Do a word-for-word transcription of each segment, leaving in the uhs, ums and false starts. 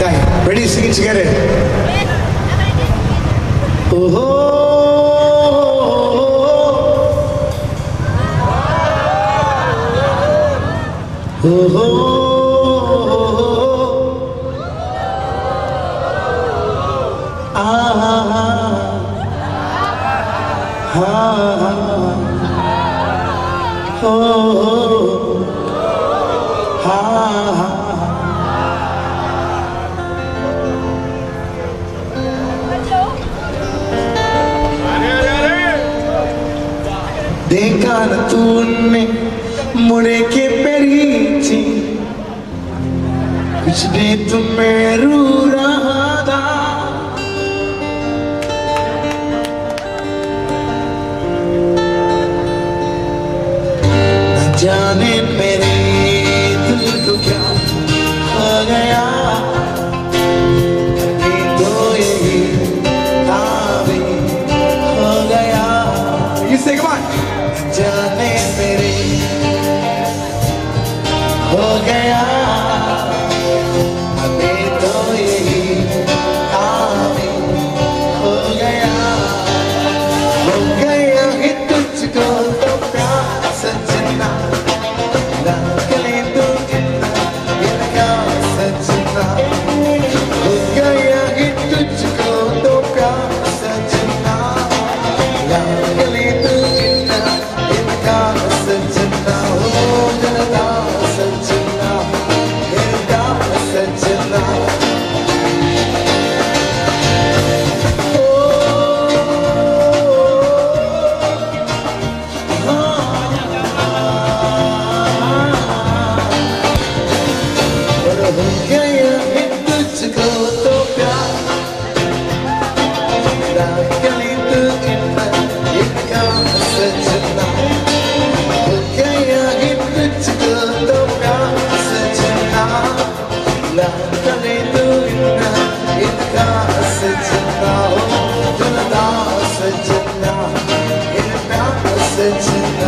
Okay, ready? Sing it together. Oh, oh, oh, oh, oh, ah, ah, oh, ah. देखा न तूने मुड़े के पीछे कुछ भी तुम्हें रू रहा था न जाने मेरे दिल को क्या हो गया अभी तो यही ताबीर हो गया You say come on जाने मेरे हो गया अभी तो यही ताबीर हो गया हो गया ही तुझको तो प्यार सजना लगले तो कितना इनका सजना हो गया ही तुझको तो प्यार सजना लगले तो सजना हो जनता सजना मेरा सजना हो गया है तुझको तो प्यार लगले तो इतना इनका सजना लगले तो इतना इनका सजना हो जनता सजना इनका सजना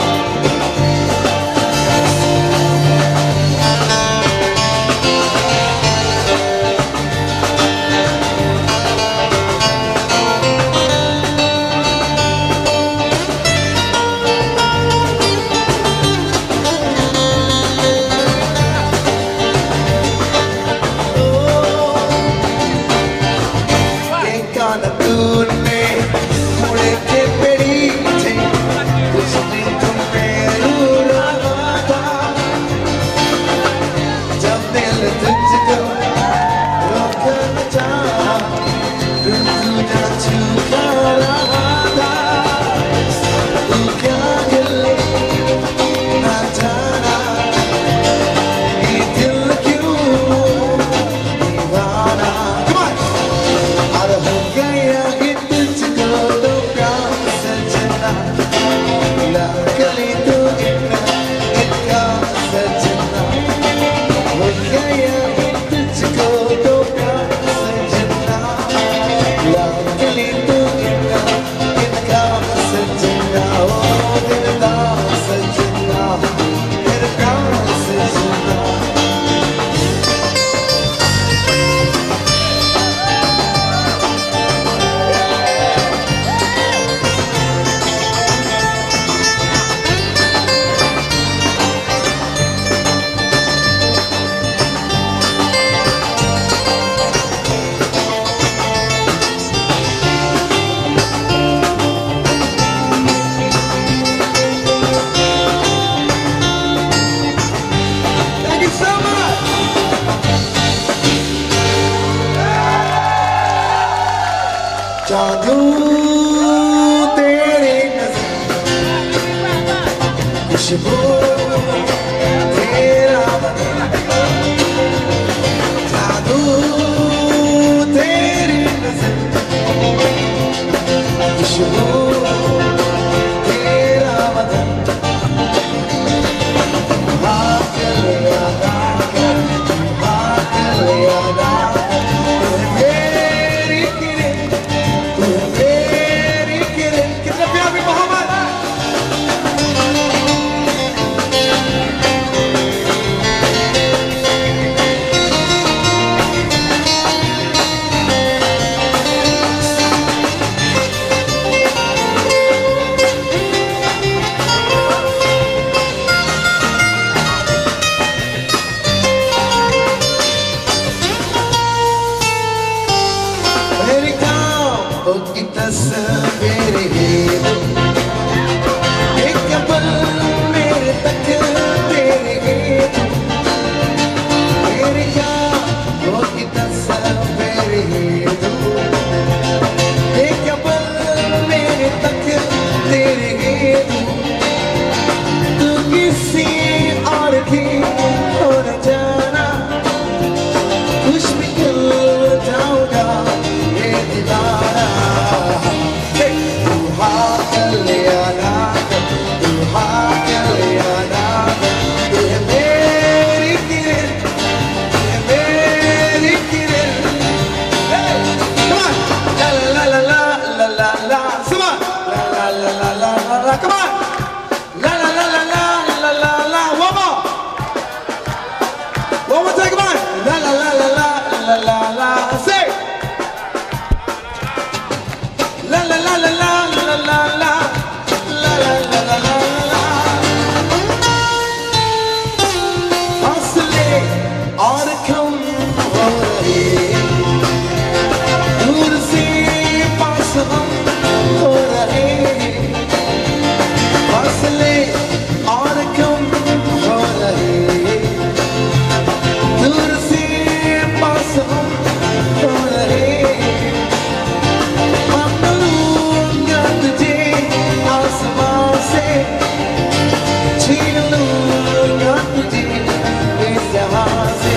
जादू तेरी नज़र खुशबू तेरा जादू तेरी नज़र खुशबू तेरा बदन हाथ लिया हाथ लिया की तस्वीर है एक पल मेरे तक तेरे है मेरी यादों की तस्वीर है एक पल मेरे तक तेरे है तू किसी और की हो न जाना कुछ भी कर जाऊंगा ये दीवाना तू हाँ कर लिया ना तू हाँ कर लिया ना तू है मेरी किरण तू है मेरी किरण come on la la la la la la come on la la la la la la come on la la la la la la la la one more one more time come on la la la la la la la la say la la la la la la la la la la la la la la फासले और कम हो रहे दूर से पास हम हो रहे फासले और कम हो रहे दूर से पास हम हो रहे मानूंगा तुझे आसमां से छीन लूंगा तुझे इस जहां से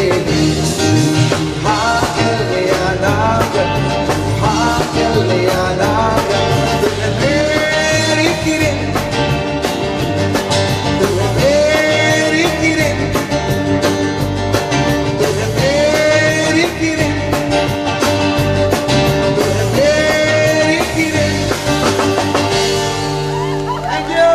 हाँ कर लिया ना कर हाँ कर लिया ना कर तू है मेरी किरण तू है मेरी किरण तू है मेरी किरण तू है मेरी किरण Thank you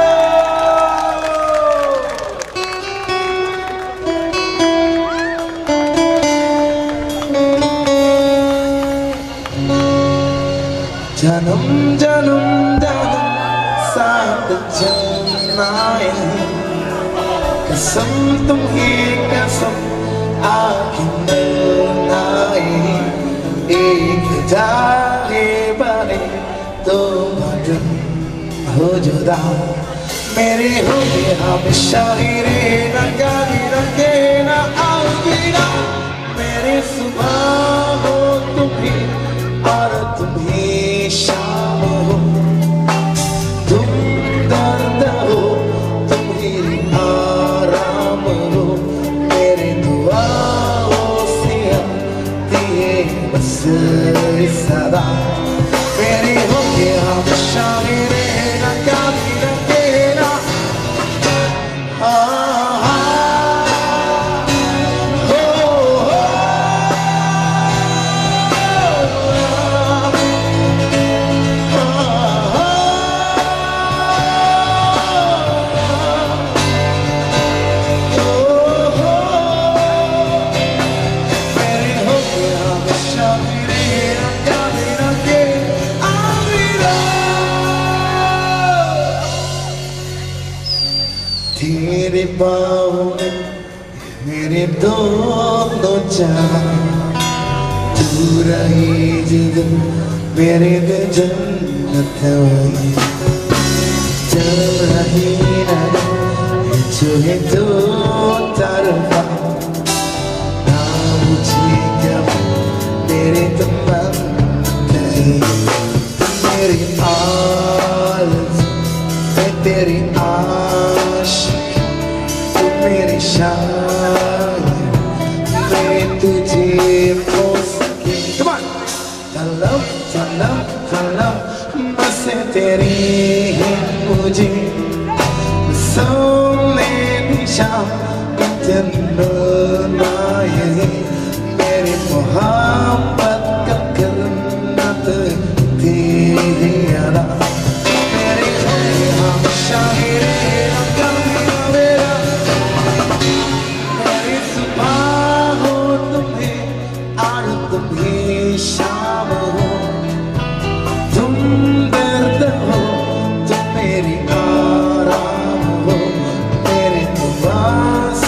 जन्म जन्म जन्म साथ चलना है कसम तुम्ही कसम आखिर मिलना है एक जाने वाले दो बदन हो जुदा मेरे हो गए हमेशा ही रहना कभी रखे ना अलविदा मेरे सुबह हो तुम्ही और तुम्ही शाम हो तुम दर्द हो तुम्ही आराम हो मेरे दुआओं से आती है बस सदा मेरे हो के हमेशा मेरे रहना कभी रखेना तेरे पाँव में मेरे दोनों चाह तू रही जिद मेरे दिल जन्नत हुई चल रही नहीं जो है दो तरफा ना मुझे कब मेरे तुम नहीं मेरी आलस मैं तेरी आशिक तू मेरी शान मैं तुझे पोसके तलब तलब तलब बस तेरी है मुझे सोने भी शाम इतना ये मेरी मोहब्बत का करना तेरी अदा मेरे हमेशा ही रहना कभी मेरा मेरी सुबह हो तुम्हें और तुम्हें शाम हो तुम दर्द हो तुम मेरी आराम हो मेरे पास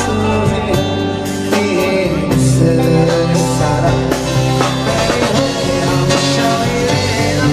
सारा मेरे हो गया हमेशा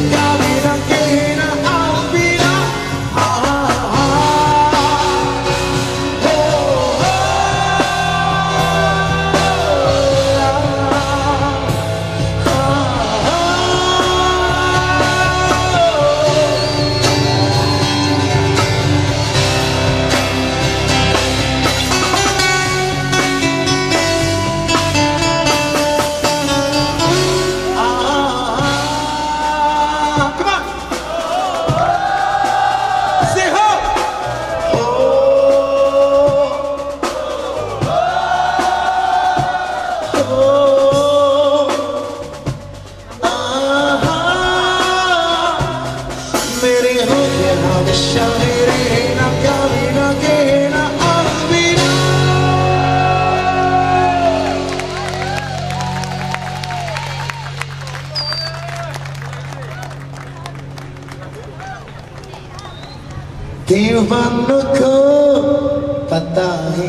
दीवानों को पता है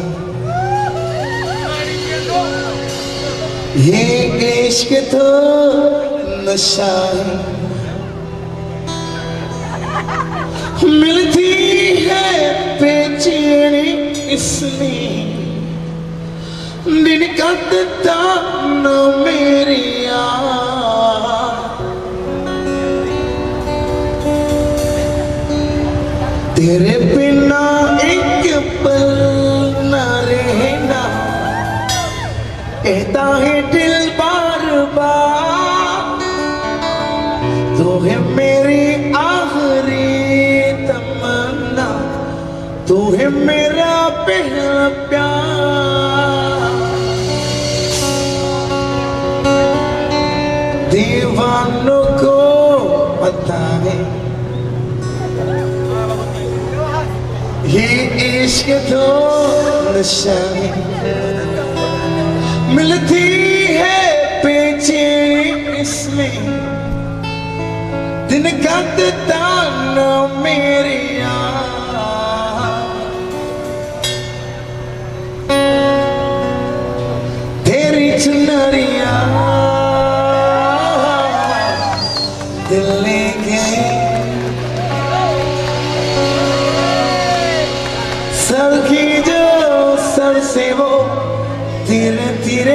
ये इश्क तो नशा है, मिलती है बेचैनी इसलिए दिन कटता न मेरी यार, तेरे बिना एक पल न रहना कहता है दिल बार बार, तू है मेरी आखिरी तमन्ना, तू है मेरा पहला प्यार। दीवानों को पता है ये इश्क तो नशा है, मिलती है बेचैनी इसमें दिन कटता न मेरी यार, तेरी चुनरिया दिल ले गई, सर की जो सर से वो धीरे धीरे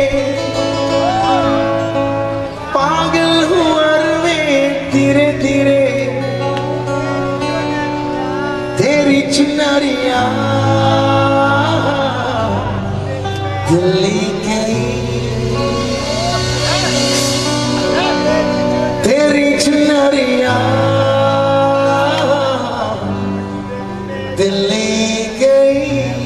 पागल हुआ में धीरे धीरे, तेरी चुनरिया दिल ले गई, तेरी चुनरिया दिल ले गई।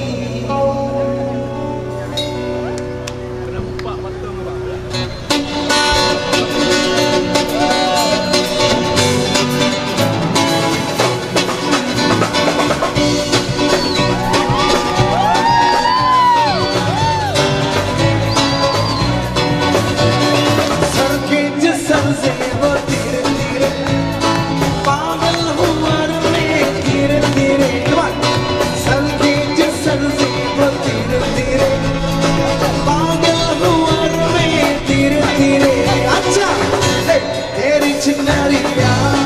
सर के जिस्म से वो धीरे धीरे पागल हुआ में धीरे धीरे, सर के जिस्म से वो धीरे धीरे पागल हुआ में धीरे धीरे। अच्छा तेरी चुनरिया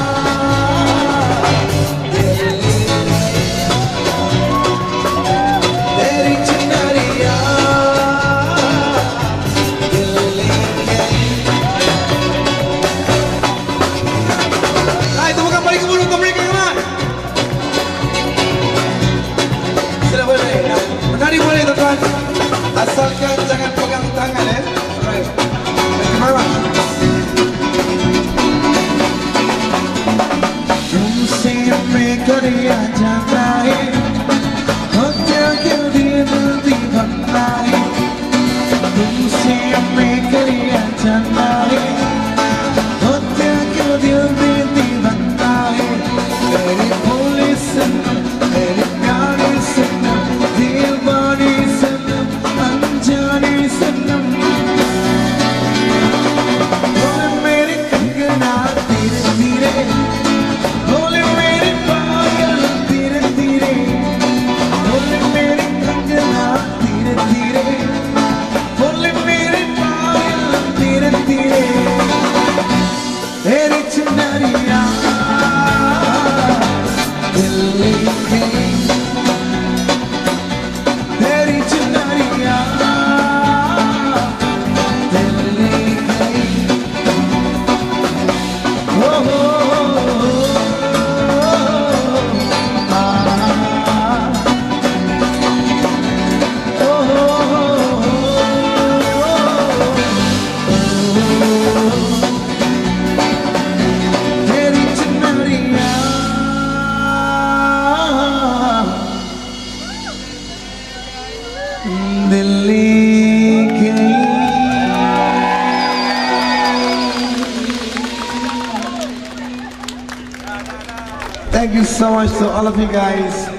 तेरी चुनरिया दिल ले गई। Ay, tepuk kembali ke mulut mereka teman. Sudah boleh. Menari boleh tuan. Asalkan jangan pegang tangan ya. Baik. Terima kasih. तुमसे मैं करिया जाता है, हो क्या क्यों दिल दीवाना है, तुमसे मैं करिया जाता है, हो क्या क्यों दिल दीवाना है, मेरी भोली सनम मेरी प्यारी सनम दीवानी सनम अनजानी सनम, बोले मेरी कंगना धीरे धीरे, बोले मेरी पायल धीरे धीरे, बोले मेरी कंगना धीरे धीरे, बोले मेरी पायल धीरे धीरे, तेरी चुनरिया दिल ले गई, तेरी चुनरिया दिल ले गई। ओ हो तेरी चुनरिया दिल ले गई। Thank you so much to all of you guys.